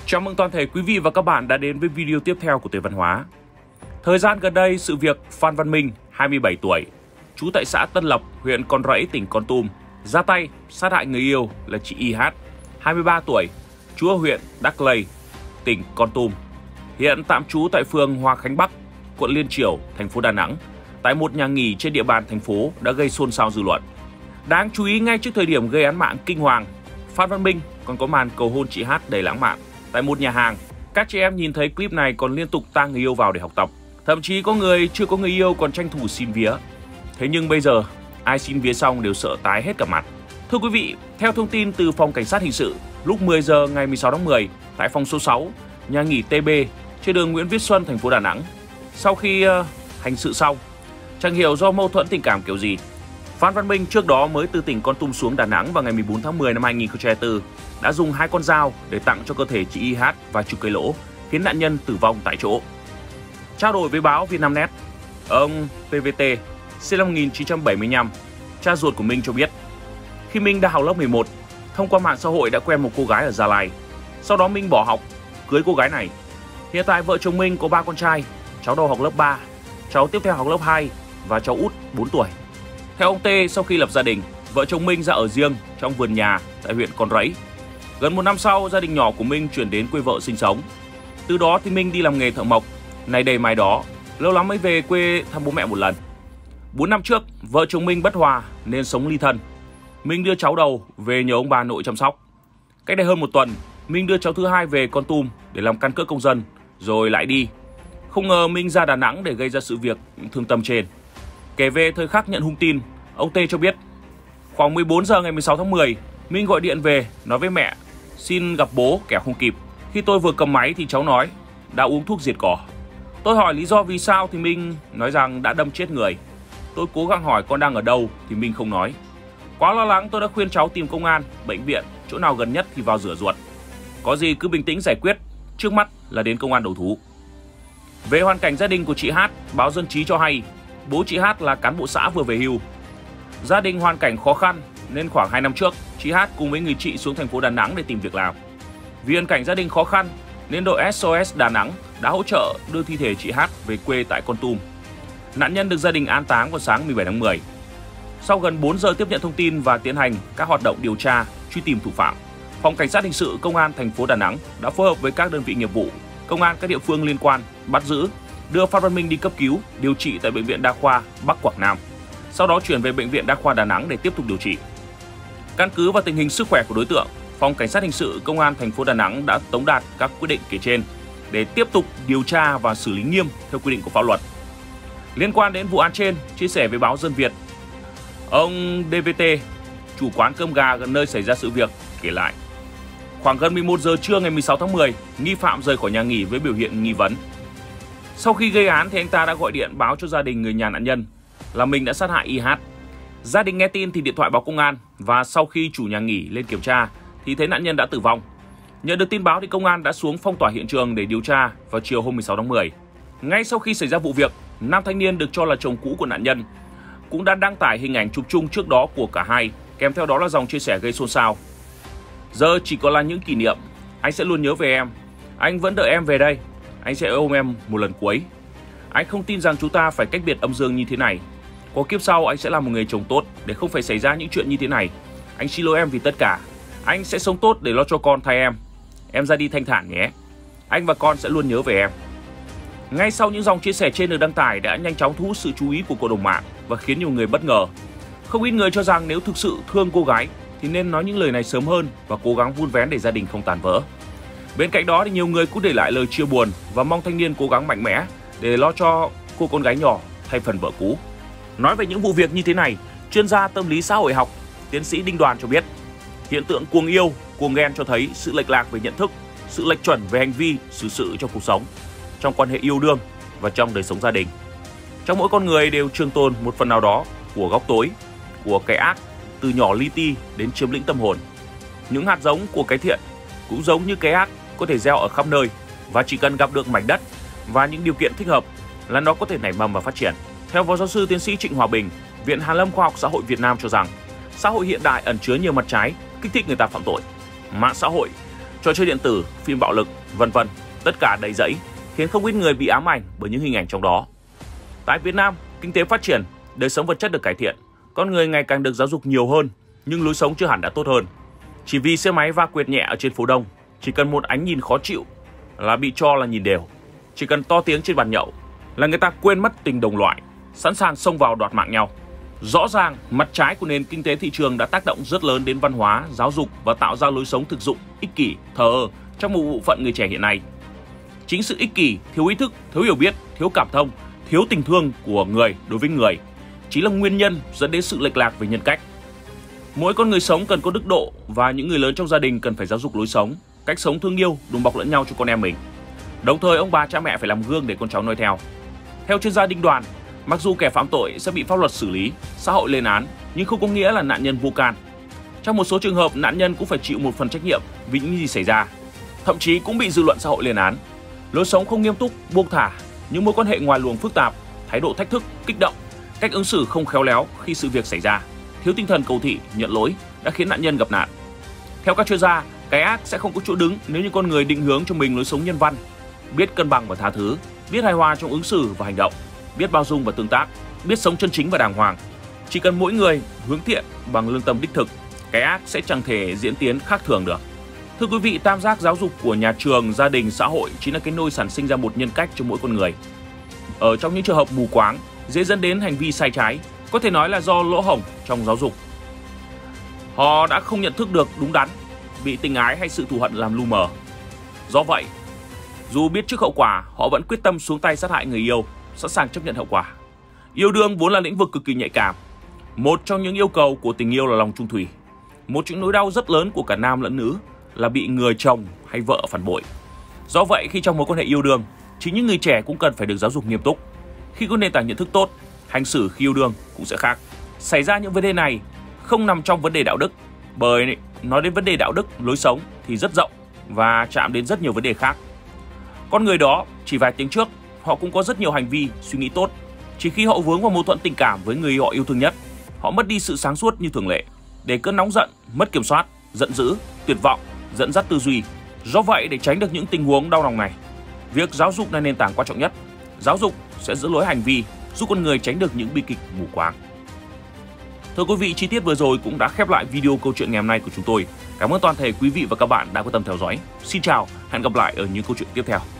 Chào mừng toàn thể quý vị và các bạn đã đến với video tiếp theo của Tuổi Văn Hóa. Thời gian gần đây, sự việc Phan Văn Minh, 27 tuổi, trú tại xã Tân Lập, huyện Con Rẫy, tỉnh Kon Tum, ra tay sát hại người yêu là chị YH, 23 tuổi, trú ở huyện Đắc Lây, tỉnh Kon Tum, hiện tạm trú tại phường Hòa Khánh Bắc, quận Liên Chiểu, thành phố Đà Nẵng, tại một nhà nghỉ trên địa bàn thành phố đã gây xôn xao dư luận. Đáng chú ý, ngay trước thời điểm gây án mạng kinh hoàng, Phan Văn Minh còn có màn cầu hôn chị H đầy lãng mạn tại một nhà hàng. Các chị em nhìn thấy clip này còn liên tục tang người yêu vào để học tập. Thậm chí có người chưa có người yêu còn tranh thủ xin vía. Thế nhưng bây giờ, ai xin vía xong đều sợ tái hết cả mặt. Thưa quý vị, theo thông tin từ Phòng Cảnh sát Hình sự, lúc 10 giờ ngày 16 tháng 10, tại phòng số 6, nhà nghỉ TB, trên đường Nguyễn Viết Xuân, thành phố Đà Nẵng. Sau khi hành sự xong, chẳng hiểu do mâu thuẫn tình cảm kiểu gì, Phan Văn Minh trước đó mới từ tỉnh Kon Tum xuống Đà Nẵng vào ngày 14 tháng 10 năm 2024 đã dùng 2 con dao để tặng cho cơ thể chị YH và chụp cây lỗ, khiến nạn nhân tử vong tại chỗ. Trao đổi với báo Vietnamnet, ông PVT, sinh năm 1975, cha ruột của Minh cho biết, khi Minh đã học lớp 11, thông qua mạng xã hội đã quen một cô gái ở Gia Lai. Sau đó Minh bỏ học, cưới cô gái này. Hiện tại vợ chồng Minh có 3 con trai, cháu đầu học lớp 3, cháu tiếp theo học lớp 2 và cháu út 4 tuổi. Theo ông T, sau khi lập gia đình, vợ chồng Minh ra ở riêng trong vườn nhà tại huyện Con Rẫy. Gần 1 năm sau, gia đình nhỏ của Minh chuyển đến quê vợ sinh sống. Từ đó thì Minh đi làm nghề thợ mộc, này đây mai đó, lâu lắm mới về quê thăm bố mẹ một lần. 4 năm trước, vợ chồng Minh bất hòa nên sống ly thân. Minh đưa cháu đầu về nhờ ông bà nội chăm sóc. Cách đây hơn 1 tuần, Minh đưa cháu thứ hai về Kon Tum để làm căn cước công dân, rồi lại đi. Không ngờ Minh ra Đà Nẵng để gây ra sự việc thương tâm trên. Kể về thời khắc nhận hung tin, ông T cho biết, khoảng 14 giờ ngày 16 tháng 10, Minh gọi điện về nói với mẹ xin gặp bố kẻo không kịp. Khi tôi vừa cầm máy thì cháu nói đã uống thuốc diệt cỏ. Tôi hỏi lý do vì sao thì Minh nói rằng đã đâm chết người. Tôi cố gắng hỏi con đang ở đâu thì Minh không nói. Quá lo lắng tôi đã khuyên cháu tìm công an, bệnh viện, chỗ nào gần nhất thì vào rửa ruột. Có gì cứ bình tĩnh giải quyết, trước mắt là đến công an đầu thú. Về hoàn cảnh gia đình của chị H, báo Dân Trí cho hay bố chị H là cán bộ xã vừa về hưu. Gia đình hoàn cảnh khó khăn nên khoảng 2 năm trước, chị H cùng với người chị xuống thành phố Đà Nẵng để tìm việc làm. Vì hoàn cảnh gia đình khó khăn nên đội SOS Đà Nẵng đã hỗ trợ đưa thi thể chị H về quê tại Kon Tum. Nạn nhân được gia đình an táng vào sáng 17 tháng 10. Sau gần 4 giờ tiếp nhận thông tin và tiến hành các hoạt động điều tra, truy tìm thủ phạm, Phòng Cảnh sát Hình sự Công an thành phố Đà Nẵng đã phối hợp với các đơn vị nghiệp vụ, công an các địa phương liên quan bắt giữ, đưa Phan Văn Minh đi cấp cứu, điều trị tại Bệnh viện Đa khoa Bắc Quảng Nam. Sau đó chuyển về Bệnh viện Đa khoa Đà Nẵng để tiếp tục điều trị. Căn cứ vào tình hình sức khỏe của đối tượng, Phòng Cảnh sát Hình sự Công an thành phố Đà Nẵng đã tống đạt các quyết định kể trên để tiếp tục điều tra và xử lý nghiêm theo quy định của pháp luật. Liên quan đến vụ án trên, chia sẻ với báo Dân Việt, ông DVT, chủ quán cơm gà gần nơi xảy ra sự việc, kể lại. Khoảng gần 11 giờ trưa ngày 16 tháng 10, nghi phạm rời khỏi nhà nghỉ với biểu hiện nghi vấn. Sau khi gây án thì anh ta đã gọi điện báo cho gia đình người nhà nạn nhân là mình đã sát hại YH. Gia đình nghe tin thì điện thoại báo công an và sau khi chủ nhà nghỉ lên kiểm tra thì thấy nạn nhân đã tử vong. Nhận được tin báo thì công an đã xuống phong tỏa hiện trường để điều tra vào chiều hôm 16 tháng 10. Ngay sau khi xảy ra vụ việc, nam thanh niên được cho là chồng cũ của nạn nhân cũng đã đăng tải hình ảnh chụp chung trước đó của cả hai, kèm theo đó là dòng chia sẻ gây xôn xao. Giờ chỉ còn là những kỷ niệm, anh sẽ luôn nhớ về em. Anh vẫn đợi em về đây. Anh sẽ ôm em một lần cuối. Anh không tin rằng chúng ta phải cách biệt âm dương như thế này. Có kiếp sau anh sẽ là một người chồng tốt để không phải xảy ra những chuyện như thế này. Anh xin lỗi em vì tất cả. Anh sẽ sống tốt để lo cho con thay em. Em ra đi thanh thản nhé. Anh và con sẽ luôn nhớ về em. Ngay sau những dòng chia sẻ trên được đăng tải đã nhanh chóng thu hút sự chú ý của cộng đồng mạng và khiến nhiều người bất ngờ. Không ít người cho rằng nếu thực sự thương cô gái thì nên nói những lời này sớm hơn và cố gắng vun vén để gia đình không tàn vỡ. Bên cạnh đó thì nhiều người cũng để lại lời chia buồn và mong thanh niên cố gắng mạnh mẽ để lo cho cô con gái nhỏ thay phần vợ cũ. Nói về những vụ việc như thế này, chuyên gia tâm lý xã hội học, tiến sĩ Đinh Đoàn cho biết, hiện tượng cuồng yêu, cuồng ghen cho thấy sự lệch lạc về nhận thức, sự lệch chuẩn về hành vi, xử sự trong cuộc sống, trong quan hệ yêu đương và trong đời sống gia đình. Trong mỗi con người đều trường tồn một phần nào đó của góc tối, của cái ác, từ nhỏ li ti đến chiếm lĩnh tâm hồn. Những hạt giống của cái thiện cũng giống như cái ác có thể gieo ở khắp nơi và chỉ cần gặp được mảnh đất và những điều kiện thích hợp là nó có thể nảy mầm và phát triển. Theo Phó Giáo sư Tiến sĩ Trịnh Hòa Bình, Viện Hàn lâm Khoa học Xã hội Việt Nam cho rằng xã hội hiện đại ẩn chứa nhiều mặt trái, kích thích người ta phạm tội. Mạng xã hội trò chơi điện tử, phim bạo lực, vân vân, tất cả đầy rẫy, khiến không ít người bị ám ảnh bởi những hình ảnh trong đó. Tại Việt Nam, kinh tế phát triển, đời sống vật chất được cải thiện, con người ngày càng được giáo dục nhiều hơn, nhưng lối sống chưa hẳn đã tốt hơn. Chỉ vì xe máy va quẹt nhẹ ở trên phố đông, chỉ cần một ánh nhìn khó chịu là bị cho là nhìn đều. Chỉ cần to tiếng trên bàn nhậu là người ta quên mất tình đồng loại, sẵn sàng xông vào đoạt mạng nhau. Rõ ràng, mặt trái của nền kinh tế thị trường đã tác động rất lớn đến văn hóa, giáo dục và tạo ra lối sống thực dụng, ích kỷ, thờ ơ trong một bộ phận người trẻ hiện nay. Chính sự ích kỷ, thiếu ý thức, thiếu hiểu biết, thiếu cảm thông, thiếu tình thương của người đối với người chính là nguyên nhân dẫn đến sự lệch lạc về nhân cách. Mỗi con người sống cần có đức độ và những người lớn trong gia đình cần phải giáo dục lối sống, cách sống thương yêu, đùm bọc lẫn nhau cho con em mình. Đồng thời ông bà cha mẹ phải làm gương để con cháu noi theo. Theo chuyên gia Đinh Đoàn, mặc dù kẻ phạm tội sẽ bị pháp luật xử lý, xã hội lên án, nhưng không có nghĩa là nạn nhân vô can. Trong một số trường hợp, nạn nhân cũng phải chịu một phần trách nhiệm vì những gì xảy ra, thậm chí cũng bị dư luận xã hội lên án. Lối sống không nghiêm túc, buông thả, những mối quan hệ ngoài luồng phức tạp, thái độ thách thức, kích động, cách ứng xử không khéo léo khi sự việc xảy ra, thiếu tinh thần cầu thị, nhận lỗi đã khiến nạn nhân gặp nạn. Theo các chuyên gia, cái ác sẽ không có chỗ đứng nếu như con người định hướng cho mình lối sống nhân văn, biết cân bằng và tha thứ, biết hài hòa trong ứng xử và hành động, biết bao dung và tương tác, biết sống chân chính và đàng hoàng. Chỉ cần mỗi người hướng thiện bằng lương tâm đích thực, cái ác sẽ chẳng thể diễn tiến khác thường được. Thưa quý vị, tam giác giáo dục của nhà trường, gia đình, xã hội chính là cái nôi sản sinh ra một nhân cách cho mỗi con người. Ở trong những trường hợp mù quáng, dễ dẫn đến hành vi sai trái, có thể nói là do lỗ hổng trong giáo dục. Họ đã không nhận thức được đúng đắn, bị tình ái hay sự thù hận làm lu mờ. Do vậy, dù biết trước hậu quả, họ vẫn quyết tâm xuống tay sát hại người yêu, sẵn sàng chấp nhận hậu quả. Yêu đương vốn là lĩnh vực cực kỳ nhạy cảm. Một trong những yêu cầu của tình yêu là lòng trung thủy. Một trong những nỗi đau rất lớn của cả nam lẫn nữ là bị người chồng hay vợ phản bội. Do vậy, khi trong mối quan hệ yêu đương, chính những người trẻ cũng cần phải được giáo dục nghiêm túc. Khi có nền tảng nhận thức tốt, hành xử khi yêu đương cũng sẽ khác. Xảy ra những vấn đề này không nằm trong vấn đề đạo đức, bởi nói đến vấn đề đạo đức, lối sống thì rất rộng và chạm đến rất nhiều vấn đề khác. Con người đó chỉ vài tiếng trước, họ cũng có rất nhiều hành vi, suy nghĩ tốt. Chỉ khi họ vướng vào mâu thuẫn tình cảm với người họ yêu thương nhất, họ mất đi sự sáng suốt như thường lệ, để cơn nóng giận, mất kiểm soát, giận dữ, tuyệt vọng, dẫn dắt tư duy. Do vậy, để tránh được những tình huống đau lòng này, việc giáo dục là nền tảng quan trọng nhất. Giáo dục sẽ dẫn lối hành vi, giúp con người tránh được những bi kịch mù quáng. Thưa quý vị, chi tiết vừa rồi cũng đã khép lại video câu chuyện ngày hôm nay của chúng tôi. Cảm ơn toàn thể quý vị và các bạn đã quan tâm theo dõi. Xin chào, hẹn gặp lại ở những câu chuyện tiếp theo.